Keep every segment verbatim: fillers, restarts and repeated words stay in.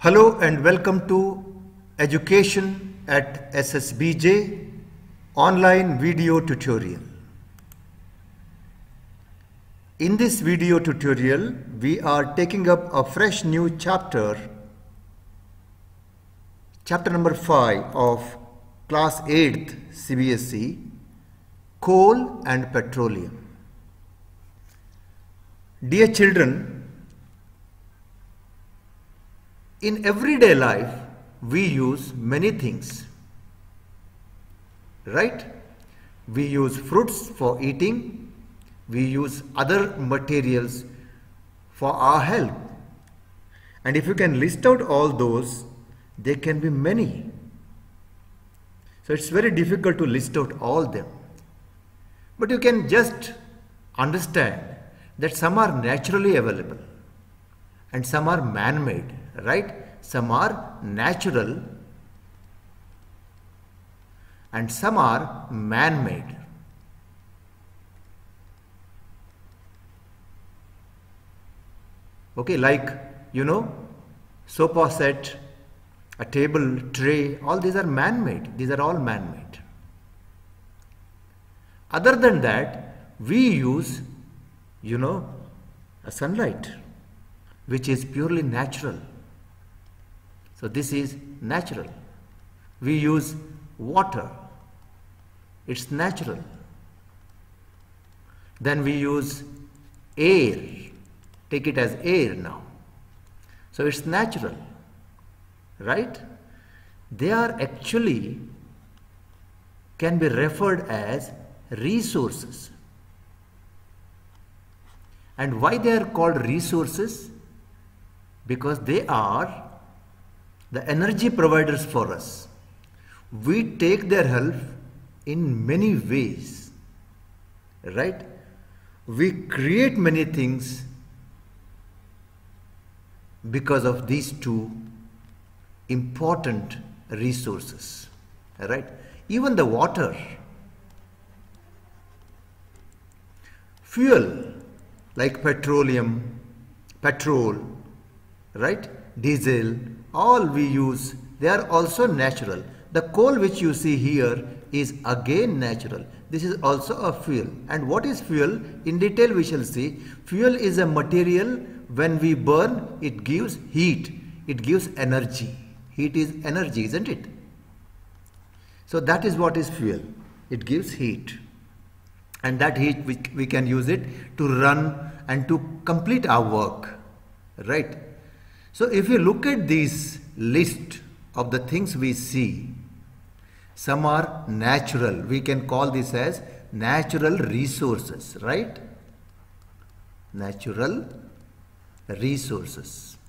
Hello and welcome to Education at S S B J online video tutorial. In this video tutorial, we are taking up a fresh new chapter, chapter number five of class eighth C B S E, Coal and Petroleum. Dear children, in everyday life, we use many things, right? We use fruits for eating, we use other materials for our health. And if you can list out all those, there can be many. So it's very difficult to list out all them. But you can just understand that some are naturally available and some are man-made. Right? Some are natural and some are man-made. Okay, like, you know, sofa set, a table, tray, all these are man-made. These are all man-made. Other than that, we use, you know, a sunlight, which is purely natural. So this is natural. We use water. It's natural. Then we use air. Take it as air now. So it's natural. Right? They are actually can be referred as resources. And why they are called resources? Because they are the energy providers for us. We take their help in many ways, right? We create many things because of these two important resources, right? Even the water, fuel like petroleum, petrol, right? Diesel, all we use, they are also natural. The coal which you see here is again natural. This is also a fuel. And what is fuel? In detail we shall see. Fuel is a material, when we burn, it gives heat. It gives energy. Heat is energy, isn't it? So that is what is fuel. It gives heat. And that heat, we, we can use it to run and to complete our work, right? So if you look at this list of the things we see, some are natural. We can call this as natural resources, right? Natural resources.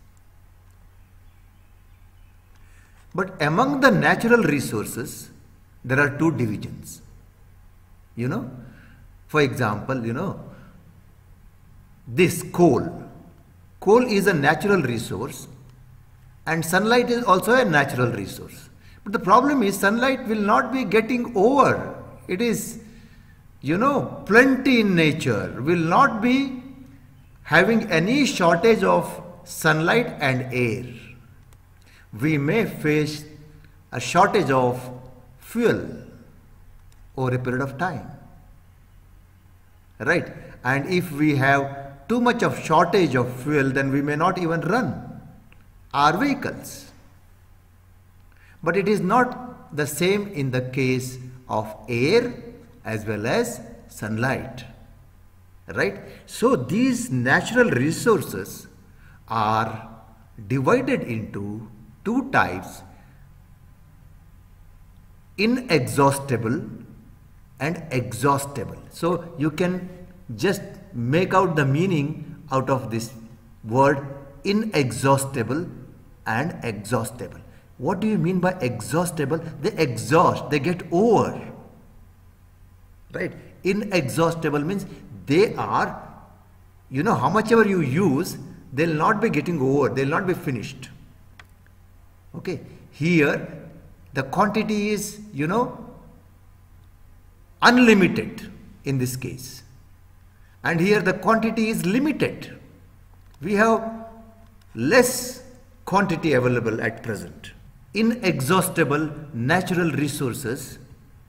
But among the natural resources, there are two divisions. You know, for example, you know, this coal. Coal is a natural resource and sunlight is also a natural resource. But the problem is sunlight will not be getting over. It is, you know, plenty in nature, will not be having any shortage of sunlight and air. We may face a shortage of fuel over a period of time. Right? And if we have too much of shortage of fuel, then we may not even run our vehicles. But it is not the same in the case of air as well as sunlight, right? So these natural resources are divided into two types: inexhaustible and exhaustible. So you can just make out the meaning out of this word inexhaustible and exhaustible. What do you mean by exhaustible? They exhaust, they get over, right? Inexhaustible means they are, you know, how much ever you use, they'll not be getting over, they'll not be finished. Okay, here the quantity is, you know, unlimited in this case. And here the quantity is limited. We have less quantity available at present. Inexhaustible natural resources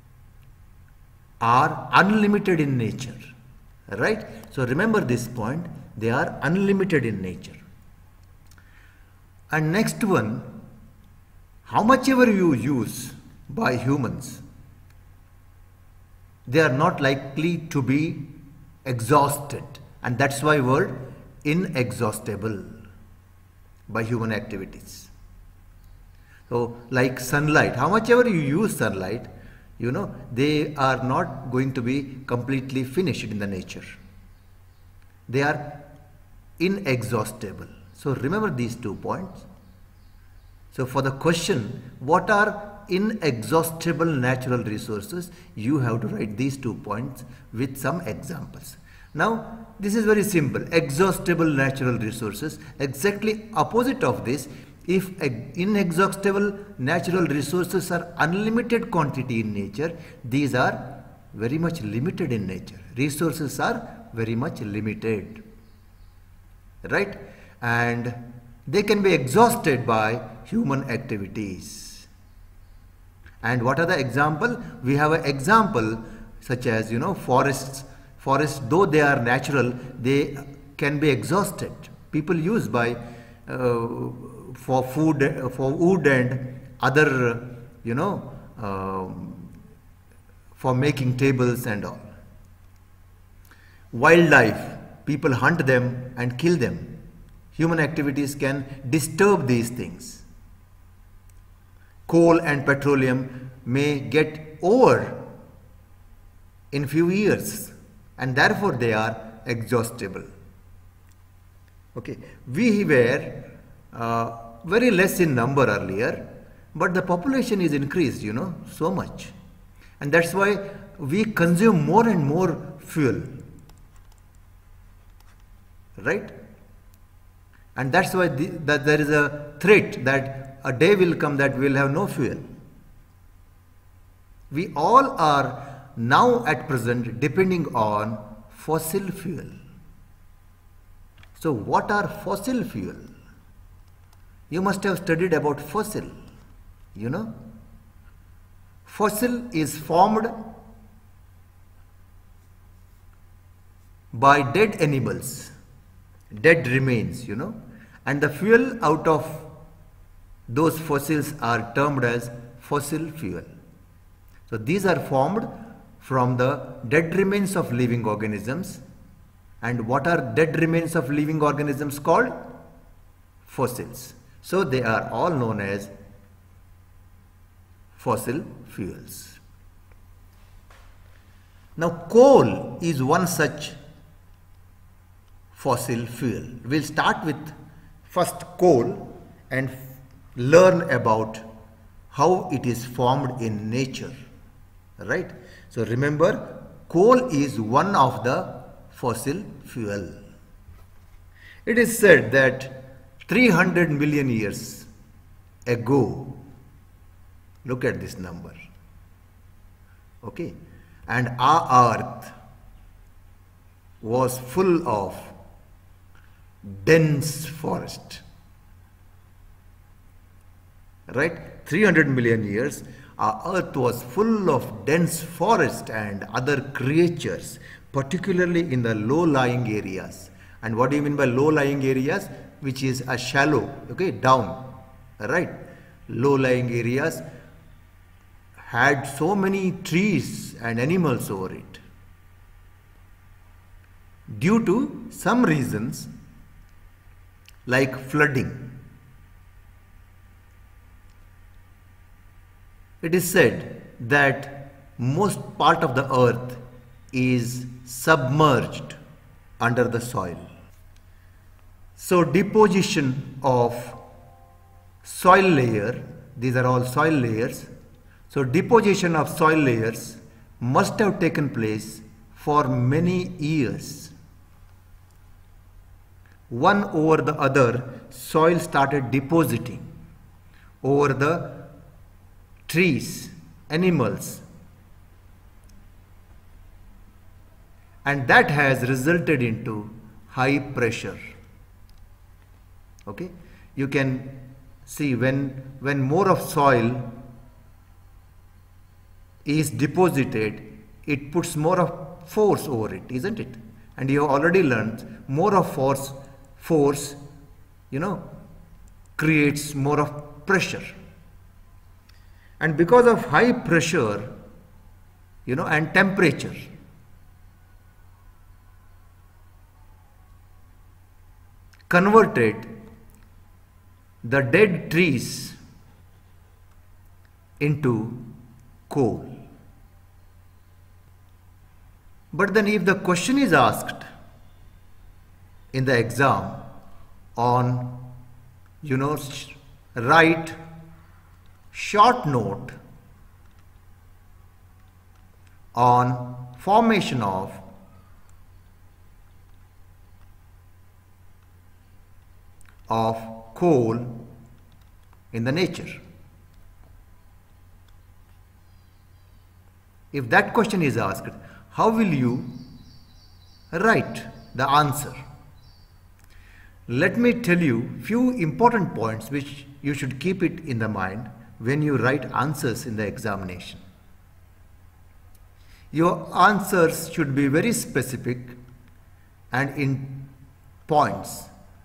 are unlimited in nature, right? So remember this point, they are unlimited in nature. And next one, how much ever you use by humans, they are not likely to be exhausted, and that's why word inexhaustible by human activities. So like sunlight, how much ever you use sunlight, you know, they are not going to be completely finished in the nature. They are inexhaustible. So remember these two points. So for the question, what are inexhaustible natural resources, you have to write these two points with some examples. Now this is very simple. Exhaustible natural resources, exactly opposite of this. If inexhaustible natural resources are unlimited quantity in nature, these are very much limited in nature. Resources are very much limited, right? And they can be exhausted by human activities. And what are the example? We have an example such as, you know, forests. Forests, though they are natural, they can be exhausted. People use by uh, for food, for wood and other, you know, um, for making tables and all. Wildlife, people hunt them and kill them. Human activities can disturb these things. Coal and petroleum may get over in few years, and therefore they are exhaustible. Okay, we were uh, very less in number earlier, but the population is increased, you know, so much, and that's why we consume more and more fuel, right? And that's why the, that there is a threat that a day will come that we will have no fuel. We all are now at present depending on fossil fuel. So what are fossil fuel? You must have studied about fossil, you know. Fossil is formed by dead animals, dead remains, you know, and the fuel out of those fossils are termed as fossil fuel. So these are formed from the dead remains of living organisms. And what are dead remains of living organisms called? Fossils. So they are all known as fossil fuels. Now coal is one such fossil fuel. We'll start with first coal and learn about how it is formed in nature, right? So remember, coal is one of the fossil fuel. It is said that three hundred million years ago, look at this number, okay, and our earth was full of dense forest, right? three hundred million years, our earth was full of dense forest and other creatures, particularly in the low-lying areas. And what do you mean by low-lying areas? Which is a shallow, okay, down, right? Low-lying areas had so many trees and animals over it. Due to some reasons like flooding, it is said that most part of the earth is submerged under the soil. So deposition of soil layer, these are all soil layers. So deposition of soil layers must have taken place for many years. One over the other, soil started depositing over the trees, animals, and that has resulted into high pressure. Okay, you can see when, when more of soil is deposited, it puts more of force over it, isn't it? And you have already learned more of force, force, you know, creates more of pressure. And because of high pressure, you know, and temperature, converted the dead trees into coal. But then if the question is asked in the exam on, you know, write short note on formation of of coal in the nature. If that question is asked, how will you write the answer? Let me tell you few important points which you should keep it in the mind when you write answers in the examination. Your answers should be very specific and in points.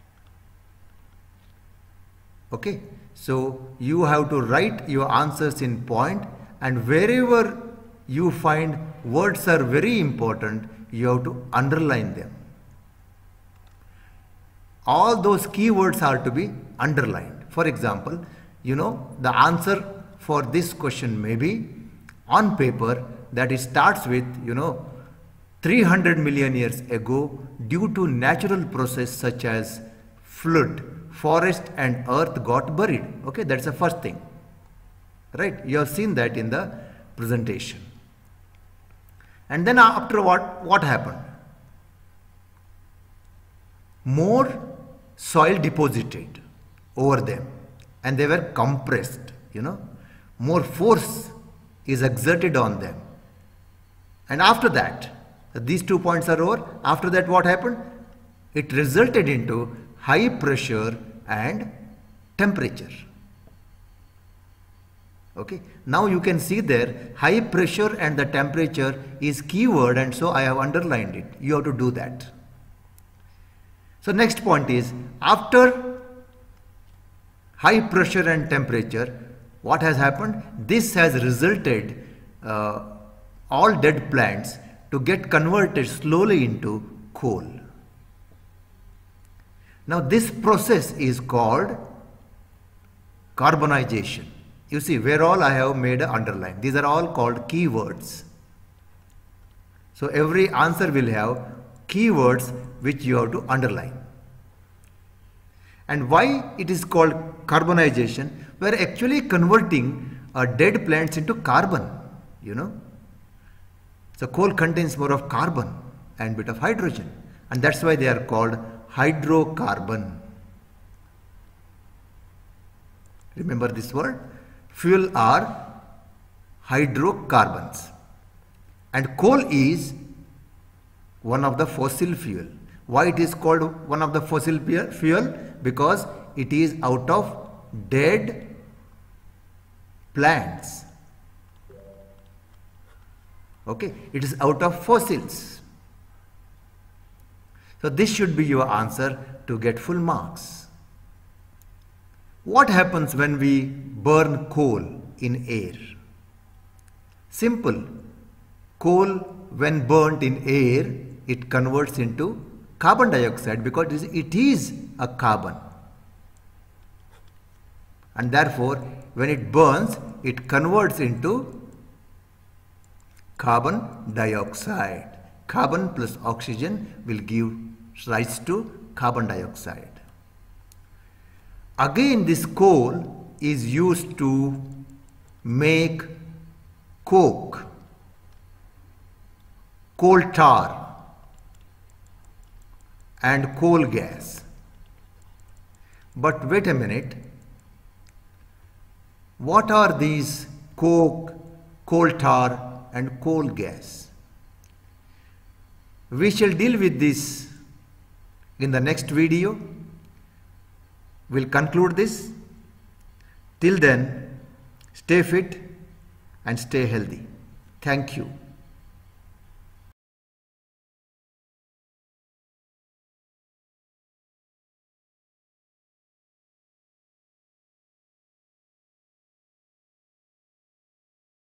Okay, so you have to write your answers in point, and wherever you find words are very important, you have to underline them. All those keywords are to be underlined. For example, you know, the answer for this question may be on paper that it starts with, you know, three hundred million years ago, due to natural process such as flood, forest and earth got buried. Okay, that's the first thing, right? You have seen that in the presentation. And then after what, what happened? More soil deposited over them and they were compressed, you know, more force is exerted on them. And after that, these two points are over. After that, what happened? It resulted into high pressure and temperature. Okay, now you can see there high pressure and the temperature is keyword, and so I have underlined it. You have to do that. So next point is, after high pressure and temperature, what has happened? This has resulted uh, all dead plants to get converted slowly into coal. Now this process is called carbonization. You see where all I have made an underline. These are all called keywords. So every answer will have keywords which you have to underline. And why it is called carbonization? We are actually converting uh, dead plants into carbon, you know. So coal contains more of carbon and bit of hydrogen, and that's why they are called hydrocarbon. Remember this word? Fuel are hydrocarbons, and coal is one of the fossil fuel. Why it is called one of the fossil fuel? Because it is out of dead plants. Okay, it is out of fossils. So this should be your answer to get full marks. What happens when we burn coal in air? Simple. Coal, when burnt in air, it converts into carbon dioxide because it is a carbon. And therefore, when it burns, it converts into carbon dioxide. Carbon plus oxygen will give rise to carbon dioxide. Again, this coal is used to make coke, coal tar and coal gas. But wait a minute, what are these coke, coal tar and coal gas? We shall deal with this in the next video. will conclude this. Till then, stay fit and stay healthy. Thank you.